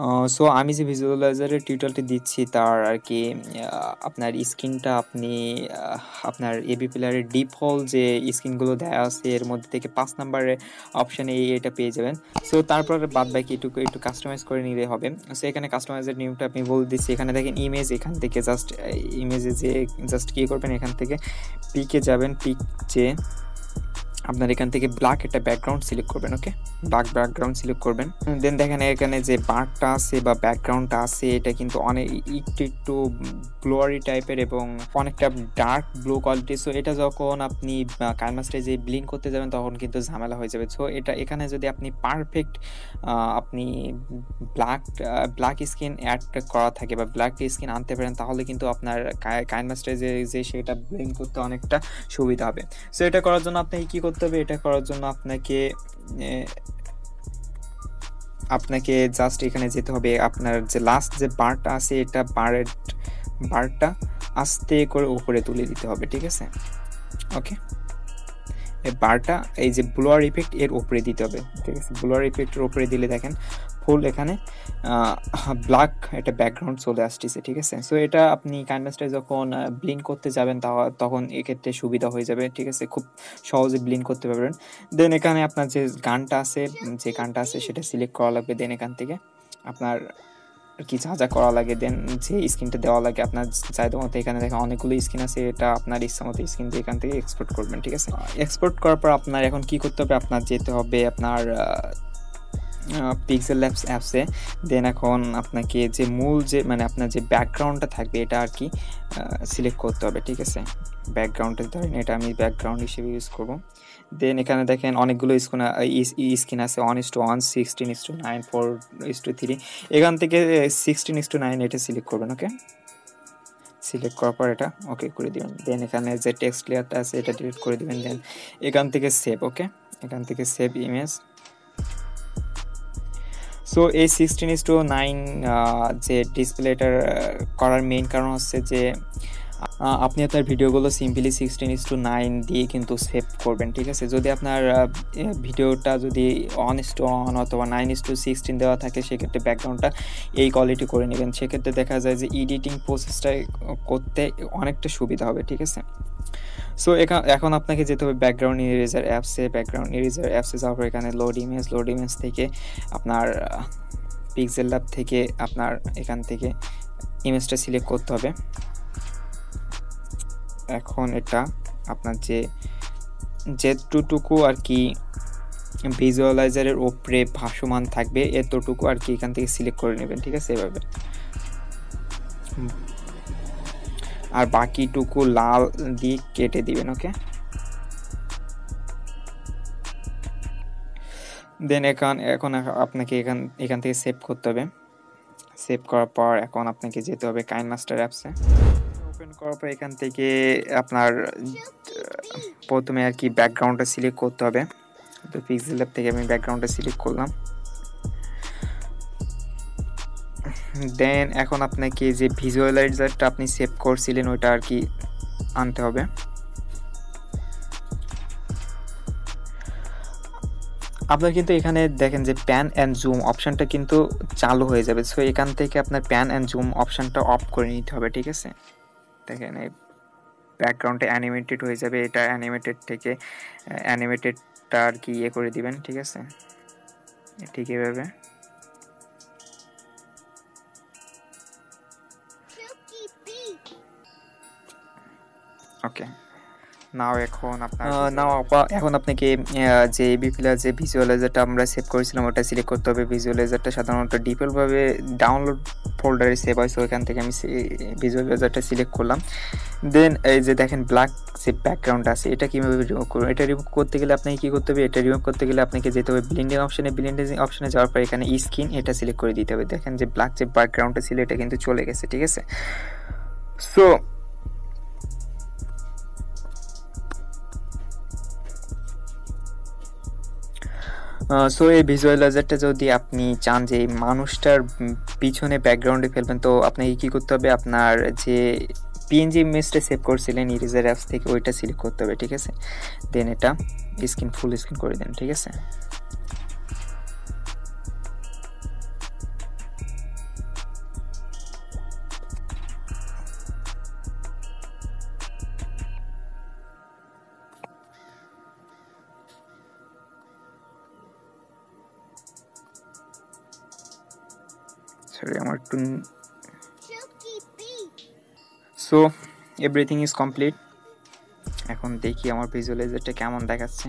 So আমি যে ভিজুয়ালাইজারের টিউটোরিয়ালটি দিচ্ছি তার আর কি আপনার স্ক্রিনটা আপনি আপনার এবি প্লেয়ারের ডিফল্ট যে স্ক্রিনগুলো দেওয়া আছে এর মধ্যে থেকে 5 নাম্বারের অপশানে এটা পেয়ে যাবেন। সো তারপর বাদ বাকি একটু কাস্টমাইজ করে নিলে হবে। সো এখানে কাস্টমাইজের নিয়মটা আমি বলে দিচ্ছি। এখানে দেখেন ইমেজ, এখান থেকে জাস্ট ইমেজে যে জাস্ট কী করবেন, এখান থেকে পিকে যাবেন, পিক যে আপনার এখান থেকে ব্ল্যাক একটা ব্যাকগ্রাউন্ড সিলেক্ট করবেন। ওকে, ব্ল্যাক ব্যাকগ্রাউন্ড সিলেক্ট করবেন। দেন দেখেন এখানে যে বারটা আছে বা ব্যাকগ্রাউন্ডটা আছে এটা কিন্তু অনেক একটু ব্লোয়ারি টাইপের এবং অনেকটা ডার্ক ব্লু কোয়ালিটি। সো এটা যখন আপনি কাইনমাস্টারে যে ব্লিন্ড করতে যাবেন তখন কিন্তু ঝামেলা হয়ে যাবে। সো এটা এখানে যদি আপনি পারফেক্ট আপনি ব্ল্যাক স্কিন অ্যাড করা থাকে বা ব্ল্যাক স্কিন আনতে পারেন তাহলে কিন্তু আপনার কাইনমাস্টারে যে সেটা ব্লিন্ড করতে অনেকটা সুবিধা হবে। সো এটা করার জন্য আপনাকে কী করতে হবে, এটা করার জন্য আপনাকে জাস্ট এখানে যেতে হবে। আপনার যে লাস্ট যে বারটা আছে এটা বারটা আস্তে করে উপরে তুলে দিতে হবে, ঠিক আছে? ওকে, এই বারটা এই যে ব্লোয়ার ইফেক্ট এর উপরে দিতে হবে, ঠিক আছে? ব্লোয়ার ইফেক্টের উপরে দিলে দেখেন ফুল এখানে ব্ল্যাক একটা ব্যাকগ্রাউন্ড চলে আসতেছে, ঠিক আছে? সো এটা আপনি কাইনমাস্টারে যখন ব্লিন্ড করতে যাবেন তখন এক্ষেত্রে সুবিধা হয়ে যাবে, ঠিক আছে? খুব সহজে ব্লিন্ড করতে পারবেন। দেন এখানে আপনার যে গানটা আছে সেটা সিলেক্ট করা লাগবে। দেন এখান থেকে আপনার কি যা করা লাগে, দেন যে স্ক্রিনটা দেওয়া লাগে আপনার চাইতে মতো। এখানে দেখেন অনেকগুলো স্ক্রিন আছে, এটা আপনার ইচ্ছা মতো স্ক্রিন দিয়ে এখান থেকে এক্সপোর্ট করবেন, ঠিক আছে? এক্সপোর্ট করার পর আপনার এখন কি করতে হবে, আপনার যেতে হবে আপনার পিক্সেল ল্যাবস অ্যাপসে। দেন এখন আপনাকে যে মূল যে মানে আপনার যে ব্যাকগ্রাউন্ডটা থাকবে এটা আর কি সিলেক্ট করতে হবে, ঠিক আছে? ব্যাকগ্রাউন্ডটা ধরেন এটা আমি ব্যাকগ্রাউন্ড হিসেবে ইউজ করব। দেন এখানে দেখেন অনেকগুলো স্ক্রিন আছে, 1:1, 16:9, 4:3। এখান থেকে 16:9 এটা সিলেক্ট করবেন। ওকে, সিলেক্ট করার পর এটা ওকে করে দিবেন। দেন এখানে যে টেক্সট লেয়ারটা আছে এটা ডিলিট করে দিবেন। দেন এখান থেকে সেভ, ওকে, এখান থেকে সেভ ইমেজ। সো এই 16:9 যে ডিসপ্লেটার করার মেইন কারণ হচ্ছে যে আপনি আপনার ভিডিওগুলো সিম্পলি 16:9 দিয়ে কিন্তু সেভ করবেন, ঠিক আছে? যদি আপনার ভিডিওটা যদি 1:1 অথবা 9:16 দেওয়া থাকে সেক্ষেত্রে ব্যাকগ্রাউন্ডটা এই কোয়ালিটি করে নেবেন। সেক্ষেত্রে দেখা যায় যে এডিটিং প্রসেসটা করতে অনেকটা সুবিধা হবে, ঠিক আছে? সো এখন আপনাকে যেতে হবে ব্যাকগ্রাউন্ড ইরেজার অ্যাপসে যাওয়ার পর এখানে লোড ইমেজ থেকে আপনার পিক্সেল ল্যাব থেকে আপনার এখান থেকে ইমেজটা সিলেক্ট করতে হবে। এখন এটা আপনার যেটুকু আর কি ভিজুয়ালাইজারের উপরে ভাসমান থাকবে এতটুকু আর কি এখান থেকে সিলেক্ট করে নেবেন, ঠিক আছে? এভাবে, আর বাকিটুকু লাল দিয়ে কেটে দিবেন। ওকে, দেন এখন আপনাকে এখান থেকে সেভ করতে হবে। সেভ করার পর এখন আপনাকে যেতে হবে কাইনমাস্টার অ্যাপসে। ওপেন করার পর এখান থেকে আপনার প্রথমে আর কি ব্যাকগ্রাউন্ডটা সিলেক্ট করতে হবে। তো পিক্সেল ল্যাব থেকে আমি ব্যাকগ্রাউন্ডটা সিলেক্ট করলাম। দেন এখন আপনাকে যে ভিজুয়ালাইজারটা আপনি সেভ করছিলেন ওইটা আর কি আনতে হবে। আপনার কিন্তু এখানে দেখেন যে প্যান অ্যান্ড জুম অপশানটা কিন্তু চালু হয়ে যাবে। সো এখান থেকে আপনার প্যান অ্যান্ড জুম অপশানটা অফ করে নিতে হবে, ঠিক আছে? দেখেন এই ব্যাকগ্রাউন্ডে অ্যানিমেটেড হয়ে যাবে, এটা অ্যানিমেটেডটা আর কি করে দিবেন, ঠিক আছে? ঠিক এভাবে। ওকে, এখন আপনাকে যে এবি প্লেয়ার যে ভিজুয়ালাইজারটা আমরা সেভ করেছিলাম ওটা সিলেক্ট করতে হবে। ভিজুয়ালাইজারটা সাধারণত ডিফল্টভাবে ডাউনলোড ফোল্ডারে সেভ হয়। সো এখান থেকে আমি ভিজুয়ালাইজারটা সিলেক্ট করলাম। দেন এই যে দেখেন ব্ল্যাক যে ব্যাকগ্রাউন্ড আছে এটা কীভাবে রিমুভ করবো, এটা রিমুভ করতে গেলে আপনাকে কী করতে হবে, এটা রিমুভ করতে গেলে আপনাকে যেতে হবে ব্লেন্ডিং অপশনে যাওয়ার পর এখানে স্কিন এটা সিলেক্ট করে দিতে হবে। দেখেন যে ব্ল্যাক যে ব্যাকগ্রাউন্ডটা ছিল এটা কিন্তু চলে গেছে, ঠিক আছে? সো এই ভিজুয়ালাইজারটা যদি আপনি চান যে মানুষটার পিছনে ব্যাকগ্রাউন্ডে ফেলবেন তো আপনাকে কী করতে হবে, আপনার যে পিএনজি ইমেজটা সেভ করছিলেন ইরেজার অ্যাপস থেকে ওইটা সিলেক্ট করতে হবে, ঠিক আছে? দেন এটা ফুল স্ক্রিন করে দেন, ঠিক আছে? সরি আমার একটু সো এভরিথিং ইজ কমপ্লিট। এখন দেখি আমার ভিজুয়ালাইজারটা কেমন দেখাচ্ছে।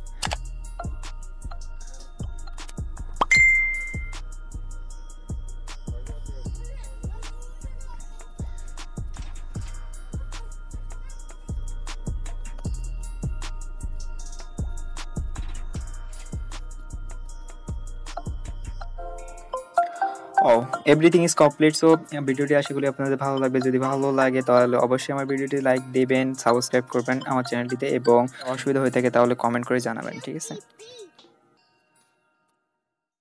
Oh everything is complete. So ভিডিওটি আশা করি আপনাদের ভালো লাগবে। যদি ভালো লাগে তাহলে অবশ্যই আমার ভিডিওটি লাইক দেবেন, সাবস্ক্রাইব করবেন আমার চ্যানেলটিতে, এবং অসুবিধা হয়ে থাকে তাহলে কমেন্ট করে জানাবেন, ঠিক আছে?